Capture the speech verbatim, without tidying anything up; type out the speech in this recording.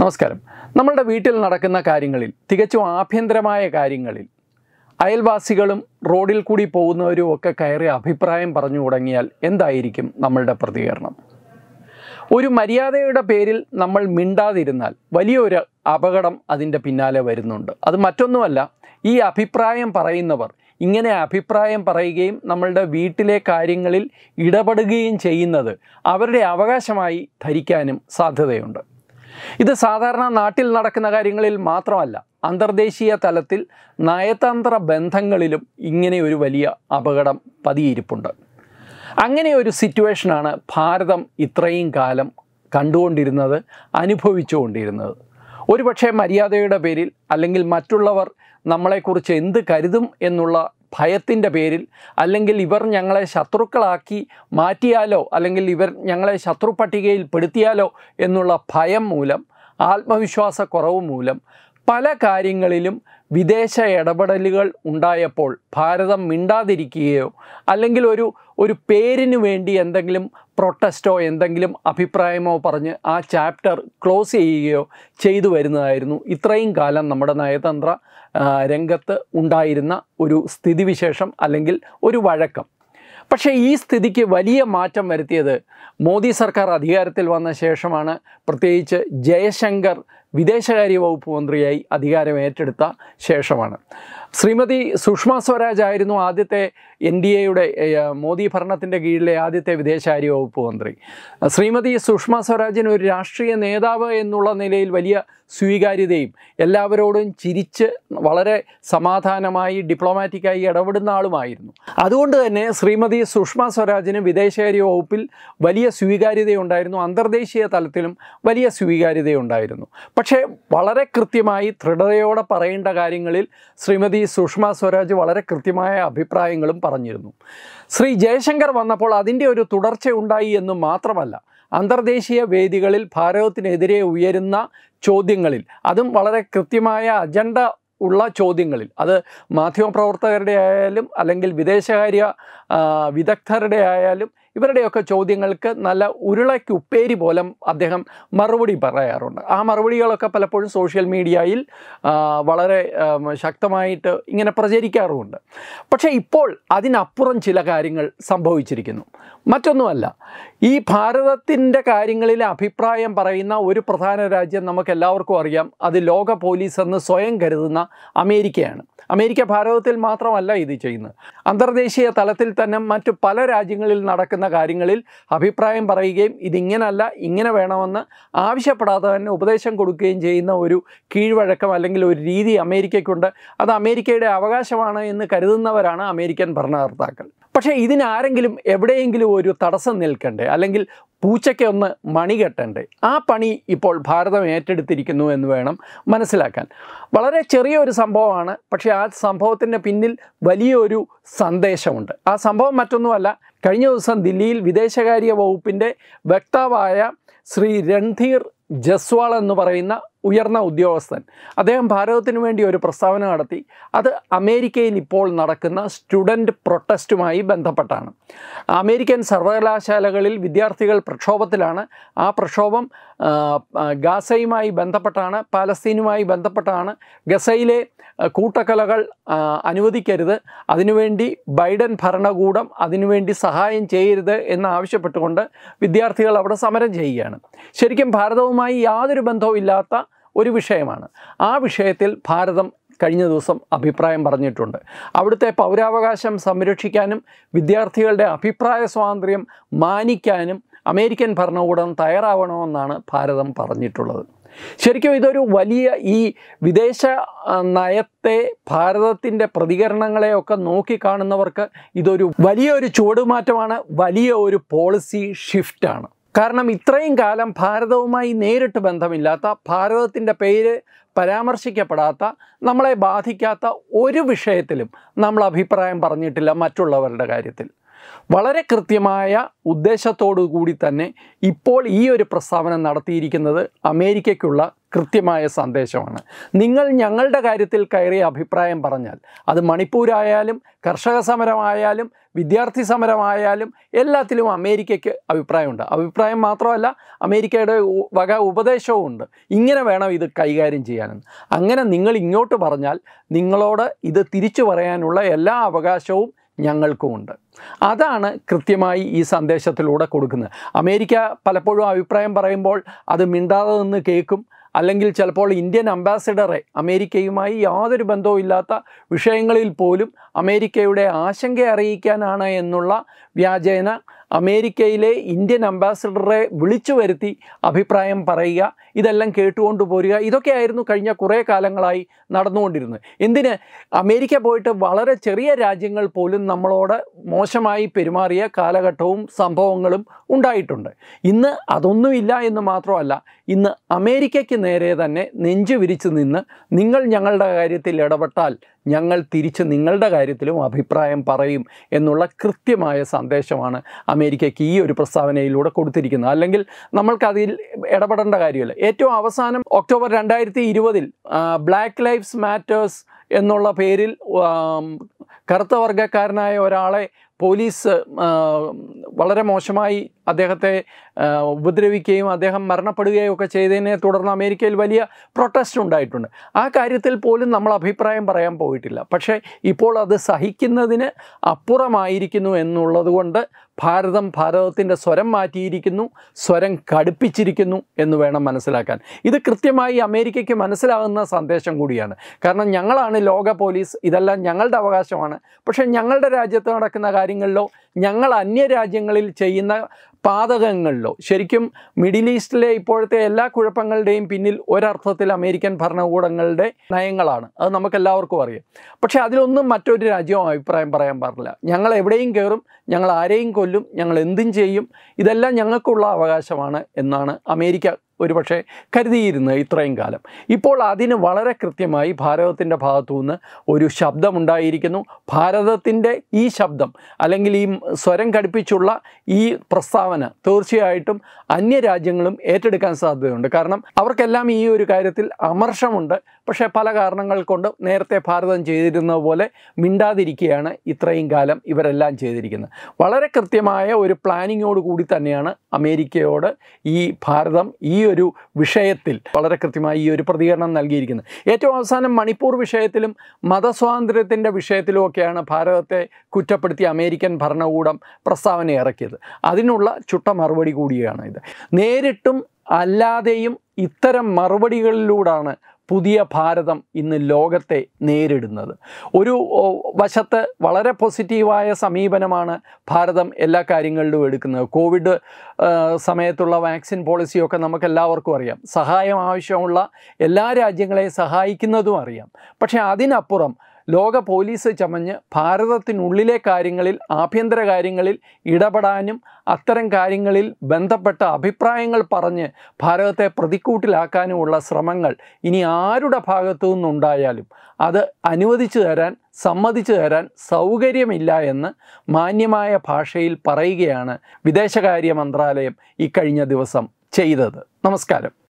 നമസ്കാരം. നമ്മളുടെ വീട്ടിൽ നടക്കുന്ന കാര്യങ്ങളിൽ, തികച്ചും ആഭ്യന്തരമായ കാര്യങ്ങളിൽ അയൽവാസികളും റോഡിൽ കൂടി പോകുന്നവരും ഒക്കെ കയറി അഭിപ്രായം പറഞ്ഞു തുടങ്ങിയാൽ എന്തായിരിക്കും നമ്മളുടെ പ്രതികരണം? ഒരു മര്യാദയുടെ പേരിൽ നമ്മൾ മിണ്ടാതിരുന്നാൽ വലിയൊരു അപകടം അതിൻ്റെ പിന്നാലെ വരുന്നുണ്ട്. അത് മറ്റൊന്നുമല്ല, ഈ അഭിപ്രായം പറയുന്നവർ ഇങ്ങനെ അഭിപ്രായം പറയുകയും നമ്മളുടെ വീട്ടിലെ കാര്യങ്ങളിൽ ഇടപെടുകയും ചെയ്യുന്നത് അവരുടെ അവകാശമായി ധരിക്കാനും സാധ്യതയുണ്ട്. ഇത് സാധാരണ നാട്ടിൽ നടക്കുന്ന കാര്യങ്ങളിൽ മാത്രമല്ല, അന്തർദേശീയ തലത്തിൽ നയതന്ത്ര ബന്ധങ്ങളിലും ഇങ്ങനെ ഒരു വലിയ അപകടം പതിയിരിപ്പുണ്ട്. അങ്ങനെ ഒരു സിറ്റുവേഷനാണ് ഭാരതം ഇത്രയും കാലം കണ്ടുകൊണ്ടിരുന്നത്, അനുഭവിച്ചുകൊണ്ടിരുന്നത്. ഒരുപക്ഷെ മര്യാദയുടെ പേരിൽ, അല്ലെങ്കിൽ മറ്റുള്ളവർ നമ്മളെക്കുറിച്ച് എന്ത് കരുതും എന്നുള്ള ഭയത്തിൻ്റെ പേരിൽ, അല്ലെങ്കിൽ ഇവർ ഞങ്ങളെ ശത്രുക്കളാക്കി മാറ്റിയാലോ, അല്ലെങ്കിൽ ഇവർ ഞങ്ങളെ ശത്രു പട്ടികയിൽ പെടുത്തിയാലോ എന്നുള്ള ഭയം മൂലം, ആത്മവിശ്വാസക്കുറവ് മൂലം പല കാര്യങ്ങളിലും വിദേശ ഇടപെടലുകൾ ഉണ്ടായപ്പോൾ ഭാരതം മിണ്ടാതിരിക്കുകയോ, അല്ലെങ്കിൽ ഒരു ഒരു പേരിന് വേണ്ടി എന്തെങ്കിലും പ്രൊട്ടസ്റ്റോ എന്തെങ്കിലും അഭിപ്രായമോ പറഞ്ഞ് ആ ചാപ്റ്റർ ക്ലോസ് ചെയ്യുകയോ ചെയ്തു വരുന്നതായിരുന്നു ഇത്രയും കാലം നമ്മുടെ നയതന്ത്ര രംഗത്ത് ഉണ്ടായിരുന്ന ഒരു സ്ഥിതിവിശേഷം, അല്ലെങ്കിൽ ഒരു വഴക്കം. പക്ഷേ ഈ സ്ഥിതിക്ക് വലിയ മാറ്റം വരുത്തിയത് മോദി സർക്കാർ അധികാരത്തിൽ വന്ന ശേഷമാണ്. പ്രത്യേകിച്ച് ജയശങ്കർ വിദേശകാര്യ വകുപ്പ് മന്ത്രിയായി അധികാരം ഏറ്റെടുത്ത ശേഷമാണ്. ശ്രീമതി സുഷമ സ്വരാജ് ആയിരുന്നു ആദ്യത്തെ എൻ ഡി എയുടെ മോദി ഭരണത്തിൻ്റെ കീഴിലെ ആദ്യത്തെ വിദേശകാര്യ വകുപ്പ് മന്ത്രി. ശ്രീമതി സുഷമ സ്വരാജിന് ഒരു രാഷ്ട്രീയ നേതാവ് എന്നുള്ള നിലയിൽ വലിയ സ്വീകാര്യതയും, എല്ലാവരോടും ചിരിച്ച് വളരെ സമാധാനമായി ഡിപ്ലോമാറ്റിക്കായി ഇടപെടുന്ന ആളുമായിരുന്നു. അതുകൊണ്ട് തന്നെ ശ്രീമതി സുഷമ സ്വരാജിന് വിദേശകാര്യ വകുപ്പിൽ വലിയ സ്വീകാര്യതയുണ്ടായിരുന്നു, അന്തർദേശീയ തലത്തിലും വലിയ സ്വീകാര്യതയുണ്ടായിരുന്നു. പക്ഷേ വളരെ കൃത്യമായി ദൃഢതയോടെ പറയേണ്ട കാര്യങ്ങളിൽ ശ്രീമതി സുഷമ സ്വരാജ് വളരെ കൃത്യമായ അഭിപ്രായങ്ങളും പറഞ്ഞിരുന്നു. ശ്രീ ജയശങ്കർ വന്നപ്പോൾ അതിൻ്റെ ഒരു തുടർച്ച ഉണ്ടായി എന്ന് മാത്രമല്ല, അന്തർദേശീയ വേദികളിൽ ഭാരതത്തിനെതിരെ ഉയരുന്ന ചോദ്യങ്ങളിൽ, അതും വളരെ കൃത്യമായ അജണ്ട ഉള്ള ചോദ്യങ്ങളിൽ, അത് മാധ്യമപ്രവർത്തകരുടെ ആയാലും അല്ലെങ്കിൽ വിദേശകാര്യ വിദഗ്ധരുടെ ആയാലും ഇവരുടെയൊക്കെ ചോദ്യങ്ങൾക്ക് നല്ല ഉരുളയ്ക്ക് ഉപ്പേരി പോലെ അദ്ദേഹം മറുപടി പറയാറുണ്ട്. ആ മറുപടികളൊക്കെ പലപ്പോഴും സോഷ്യൽ മീഡിയയിൽ വളരെ ശക്തമായിട്ട് ഇങ്ങനെ പ്രചരിക്കാറുമുണ്ട്. പക്ഷേ ഇപ്പോൾ അതിനപ്പുറം ചില കാര്യങ്ങൾ സംഭവിച്ചിരിക്കുന്നു. മറ്റൊന്നുമല്ല, ഈ ഭാരതത്തിൻ്റെ കാര്യങ്ങളിൽ അഭിപ്രായം പറയുന്ന ഒരു പ്രധാന രാജ്യം നമുക്കെല്ലാവർക്കും അറിയാം. അത് ലോക പോലീസ് എന്ന് സ്വയം കരുതുന്ന അമേരിക്കയാണ്. അമേരിക്ക ഭാരതത്തിൽ മാത്രമല്ല ഇത് ചെയ്യുന്നത്, അന്തർദേശീയ തലത്തിൽ തന്നെ മറ്റു പല രാജ്യങ്ങളിൽ നടക്കുന്ന കാര്യങ്ങളിൽ അഭിപ്രായം പറയുകയും ഇതിങ്ങനല്ല ഇങ്ങനെ വേണമെന്ന് ആവശ്യപ്പെടാതെ തന്നെ ഉപദേശം കൊടുക്കുകയും ചെയ്യുന്ന ഒരു കീഴ്വഴക്കം അല്ലെങ്കിൽ ഒരു രീതി അമേരിക്കയ്ക്കുണ്ട്. അത് അമേരിക്കയുടെ അവകാശമാണ് എന്ന് കരുതുന്നവരാണ് അമേരിക്കൻ ഭരണകർത്താക്കൾ. പക്ഷേ ഇതിനാരെങ്കിലും എവിടെയെങ്കിലും ഒരു തടസ്സം നിൽക്കണ്ടേ, അല്ലെങ്കിൽ പൂച്ചയ്ക്ക് ഒന്ന് മണി കെട്ടണ്ടേ? ആ പണി ഇപ്പോൾ ഭാരതം ഏറ്റെടുത്തിരിക്കുന്നു എന്ന് വേണം മനസ്സിലാക്കാൻ. വളരെ ചെറിയൊരു സംഭവമാണ്, പക്ഷേ ആ സംഭവത്തിൻ്റെ പിന്നിൽ വലിയൊരു സന്ദേശമുണ്ട്. ആ സംഭവം മറ്റൊന്നുമല്ല, കഴിഞ്ഞ ദിവസം ദില്ലിയിൽ വിദേശകാര്യ വകുപ്പിൻ്റെ വക്താവായ ശ്രീ രൺധീർ ജസ്വാൾ എന്ന് പറയുന്ന ഉയർന്ന ഉദ്യോഗസ്ഥൻ, അദ്ദേഹം ഭാരതത്തിന് വേണ്ടി ഒരു പ്രസ്താവന നടത്തി. അത് അമേരിക്കയിൽ ഇപ്പോൾ നടക്കുന്ന സ്റ്റുഡൻറ്റ് പ്രൊട്ടസ്റ്റുമായി ബന്ധപ്പെട്ടാണ്. അമേരിക്കൻ സർവകലാശാലകളിൽ വിദ്യാർത്ഥികൾ പ്രക്ഷോഭത്തിലാണ്. ആ പ്രക്ഷോഭം ഗാസയുമായി ബന്ധപ്പെട്ടാണ്, പാലസ്തീനുമായി ബന്ധപ്പെട്ടാണ്. ഗസയിലെ കൂട്ടക്കൊലകൾ അനുവദിക്കരുത്, അതിനുവേണ്ടി ബൈഡൻ ഭരണകൂടം അതിനുവേണ്ടി സഹായം ചെയ്യരുത് എന്നാവശ്യപ്പെട്ടുകൊണ്ട് വിദ്യാർത്ഥികൾ അവിടെ സമരം ചെയ്യുകയാണ്. ശരിക്കും ഭാരതവുമായി യാതൊരു ബന്ധവും ഇല്ലാത്ത ഒരു വിഷയമാണ്. ആ വിഷയത്തിൽ ഭാരതം കഴിഞ്ഞ ദിവസം അഭിപ്രായം പറഞ്ഞിട്ടുണ്ട്. അവിടുത്തെ പൗരാവകാശം സംരക്ഷിക്കാനും വിദ്യാർത്ഥികളുടെ അഭിപ്രായ സ്വാതന്ത്ര്യം മാനിക്കാനും അമേരിക്കൻ ഭരണകൂടം തയ്യാറാവണമെന്നാണ് ഭാരതം പറഞ്ഞിട്ടുള്ളത്. ശരിക്കും ഇതൊരു വലിയ, ഈ വിദേശ നയത്തെ, ഭാരതത്തിൻ്റെ പ്രതികരണങ്ങളെയൊക്കെ നോക്കിക്കാണുന്നവർക്ക് ഇതൊരു വലിയൊരു ചുവടുമാറ്റമാണ്, വലിയ ഒരു പോളിസി ഷിഫ്റ്റാണ്. കാരണം ഇത്രയും കാലം ഭാരതവുമായി നേരിട്ട് ബന്ധമില്ലാത്ത, ഭാരതത്തിൻ്റെ പേര് പരാമർശിക്കപ്പെടാത്ത, നമ്മളെ ബാധിക്കാത്ത ഒരു വിഷയത്തിലും നമ്മൾ അഭിപ്രായം പറഞ്ഞിട്ടില്ല മറ്റുള്ളവരുടെ കാര്യത്തിൽ. വളരെ കൃത്യമായ ഉദ്ദേശത്തോടു കൂടി തന്നെ ഇപ്പോൾ ഈ ഒരു പ്രസ്താവന നടത്തിയിരിക്കുന്നത് അമേരിക്കയ്ക്കുള്ള കൃത്യമായ സന്ദേശമാണ്. നിങ്ങൾ ഞങ്ങളുടെ കാര്യത്തിൽ കയറി അഭിപ്രായം പറഞ്ഞാൽ അത് മണിപ്പൂരായാലും കർഷക സമരമായാലും വിദ്യാർത്ഥി സമരമായാലും എല്ലാത്തിലും അമേരിക്കയ്ക്ക് അഭിപ്രായമുണ്ട്. അഭിപ്രായം മാത്രമല്ല, അമേരിക്കയുടെ വക ഉപദേശവും ഉണ്ട്. ഇങ്ങനെ വേണം ഇത് കൈകാര്യം ചെയ്യാനെന്ന്. അങ്ങനെ നിങ്ങൾ ഇങ്ങോട്ട് പറഞ്ഞാൽ നിങ്ങളോട് ഇത് തിരിച്ചു പറയാനുള്ള എല്ലാ അവകാശവും ഞങ്ങൾക്കുമുണ്ട്. അതാണ് കൃത്യമായി ഈ സന്ദേശത്തിലൂടെ കൊടുക്കുന്നത്. അമേരിക്ക പലപ്പോഴും അഭിപ്രായം പറയുമ്പോൾ അത് മിണ്ടാതെ നിന്ന് കേൾക്കും. അല്ലെങ്കിൽ ചിലപ്പോൾ ഇന്ത്യൻ അംബാസിഡറെ അമേരിക്കയുമായി യാതൊരു ബന്ധവും ഇല്ലാത്ത വിഷയങ്ങളിൽ പോലും അമേരിക്കയുടെ ആശങ്ക അറിയിക്കാനാണ് എന്നുള്ള വ്യാജേന അമേരിക്കയിലെ ഇന്ത്യൻ അംബാസിഡറെ വിളിച്ചു വരുത്തി അഭിപ്രായം പറയുക, ഇതെല്ലാം കേട്ടുകൊണ്ട് പോരുക. ഇതൊക്കെയായിരുന്നു കഴിഞ്ഞ കുറേ കാലങ്ങളായി നടന്നുകൊണ്ടിരുന്നത്. എന്തിന്? അമേരിക്ക പോയിട്ട് വളരെ ചെറിയ രാജ്യങ്ങൾ പോലും നമ്മളോട് മോശമായി പെരുമാറിയ കാലഘട്ടവും സംഭവങ്ങളും ഉണ്ടായിട്ടുണ്ട്. ഇന്ന് അതൊന്നുമില്ല എന്ന് മാത്രമല്ല, ഇന്ന് അമേരിക്കയ്ക്ക് നേരെ തന്നെ നെഞ്ചു വിരിച്ച് നിന്ന് നിങ്ങൾ ഞങ്ങളുടെ കാര്യത്തിൽ ഇടപെട്ടാൽ ഞങ്ങൾ തിരിച്ച് നിങ്ങളുടെ കാര്യത്തിലും അഭിപ്രായം പറയും എന്നുള്ള കൃത്യമായ സന്ദേശമാണ് അമേരിക്കയ്ക്ക് ഈ ഒരു പ്രസ്താവനയിലൂടെ കൊടുത്തിരിക്കുന്നത്. അല്ലെങ്കിൽ നമ്മൾക്കതിൽ ഇടപെടേണ്ട കാര്യമില്ല. ഏറ്റവും അവസാനം ഒക്ടോബർ രണ്ടായിരത്തി ഇരുപതിൽ ബ്ലാക്ക് ലൈവ്സ് മാറ്റേഴ്സ് എന്നുള്ള പേരിൽ കറുത്ത വർഗ്ഗക്കാരനായ ഒരാളെ പോലീസ് വളരെ മോശമായി അദ്ദേഹത്തെ ഉപദ്രവിക്കുകയും അദ്ദേഹം മരണപ്പെടുകയും ഒക്കെ ചെയ്തതിനെ തുടർന്ന് അമേരിക്കയിൽ വലിയ പ്രൊട്ടസ്റ്റ് ഉണ്ടായിട്ടുണ്ട്. ആ കാര്യത്തിൽ പോലും നമ്മൾ അഭിപ്രായം പറയാൻ പോയിട്ടില്ല. പക്ഷേ ഇപ്പോൾ അത് സഹിക്കുന്നതിന് അപ്പുറമായിരിക്കുന്നു എന്നുള്ളത് കൊണ്ട് ഭാരതം ഭാരതത്തിൻ്റെ സ്വരം മാറ്റിയിരിക്കുന്നു, സ്വരം കടുപ്പിച്ചിരിക്കുന്നു എന്ന് വേണം മനസ്സിലാക്കാൻ. ഇത് കൃത്യമായി അമേരിക്കയ്ക്ക് മനസ്സിലാകുന്ന സന്ദേശം കൂടിയാണ്. കാരണം ഞങ്ങളാണ് ലോക പോലീസ്, ഇതെല്ലാം ഞങ്ങളുടെ അവകാശമാണ്. പക്ഷേ ഞങ്ങളുടെ രാജ്യത്ത് നടക്കുന്ന കാര്യങ്ങളിലോ ഞങ്ങൾ അന്യരാജ്യങ്ങളിൽ ചെയ്യുന്ന പാതകങ്ങളിലോ ശരിക്കും മിഡിൽ ഈസ്റ്റിലെ ഇപ്പോഴത്തെ എല്ലാ കുഴപ്പങ്ങളുടെയും പിന്നിൽ ഒരർത്ഥത്തിൽ അമേരിക്കൻ ഭരണകൂടങ്ങളുടെ നയങ്ങളാണ്. അത് നമുക്കെല്ലാവർക്കും അറിയാം. പക്ഷേ അതിലൊന്നും മറ്റൊരു രാജ്യവും അഭിപ്രായം പറയാൻ പാടില്ല. ഞങ്ങൾ എവിടെയും കയറും, ഞങ്ങൾ ആരെയും കൊല്ലും, ഞങ്ങൾ എന്തും ചെയ്യും, ഇതെല്ലാം ഞങ്ങൾക്കുള്ള അവകാശമാണ് എന്നാണ് അമേരിക്ക ഒരുപക്ഷെ കരുതിയിരുന്നത് ഇത്രയും കാലം. ഇപ്പോൾ അതിന് വളരെ കൃത്യമായി ഭാരതത്തിൻ്റെ ഭാഗത്തു നിന്ന് ഒരു ശബ്ദമുണ്ടായിരിക്കുന്നു. ഭാരതത്തിൻ്റെ ഈ ശബ്ദം അല്ലെങ്കിൽ ഈ സ്വരം കടുപ്പിച്ചുള്ള ഈ പ്രസ്താവന തീർച്ചയായിട്ടും അന്യരാജ്യങ്ങളും ഏറ്റെടുക്കാൻ സാധ്യതയുണ്ട്. കാരണം അവർക്കെല്ലാം ഈ ഒരു കാര്യത്തിൽ അമർഷമുണ്ട്. പക്ഷേ പല കാരണങ്ങൾ കൊണ്ട് നേരത്തെ ഭാരതം ചെയ്തിരുന്നത് പോലെ മിണ്ടാതിരിക്കുകയാണ് ഇത്രയും കാലം ഇവരെല്ലാം ചെയ്തിരിക്കുന്നത്. വളരെ കൃത്യമായ ഒരു പ്ലാനിങ്ങോട് കൂടി തന്നെയാണ് അമേരിക്കയോട് ഈ ഭാരതം ഈ ഒരു വിഷയത്തിൽ വളരെ കൃത്യമായി ഈ ഒരു പ്രതികരണം നൽകിയിരിക്കുന്നത്. ഏറ്റവും അവസാനം മണിപ്പൂർ വിഷയത്തിലും മതസ്വാതന്ത്ര്യത്തിൻ്റെ വിഷയത്തിലുമൊക്കെയാണ് ഭാരതത്തെ കുറ്റപ്പെടുത്തി അമേരിക്കൻ ഭരണകൂടം പ്രസ്താവന ഇറക്കിയത്. അതിനുള്ള ചുട്ട മറുപടി കൂടിയാണ് ഇത്. നേരിട്ടും അല്ലാതെയും ഇത്തരം മറുപടികളിലൂടെയാണ് പുതിയ ഭാരതം ഇന്ന് ലോകത്തെ നേരിടുന്നത്. ഒരു വശത്ത് വളരെ പോസിറ്റീവായ സമീപനമാണ് ഭാരതം എല്ലാ കാര്യങ്ങളിലും എടുക്കുന്നത്. കോവിഡ് സമയത്തുള്ള വാക്സിൻ പോളിസിയൊക്കെ നമുക്കെല്ലാവർക്കും അറിയാം. സഹായം ആവശ്യമുള്ള എല്ലാ രാജ്യങ്ങളെയും സഹായിക്കുന്നതും അറിയാം. പക്ഷേ അതിനപ്പുറം ലോക പോലീസ് ചമഞ്ഞ് ഭാരതത്തിനുള്ളിലെ കാര്യങ്ങളിൽ, ആഭ്യന്തര കാര്യങ്ങളിൽ ഇടപെടാനും അത്തരം കാര്യങ്ങളിൽ ബന്ധപ്പെട്ട അഭിപ്രായങ്ങൾ പറഞ്ഞ് ഭാരതത്തെ പ്രതിക്കൂട്ടിലാക്കാനുമുള്ള ശ്രമങ്ങൾ ഇനി ആരുടെ ഭാഗത്തു നിന്നുണ്ടായാലും അത് അനുവദിച്ചു തരാൻ, സമ്മതിച്ചു തരാൻ സൗകര്യമില്ല എന്ന് മാന്യമായ ഭാഷയിൽ പറയുകയാണ് വിദേശകാര്യ മന്ത്രാലയം ഇക്കഴിഞ്ഞ ദിവസം ചെയ്തത്. നമസ്കാരം.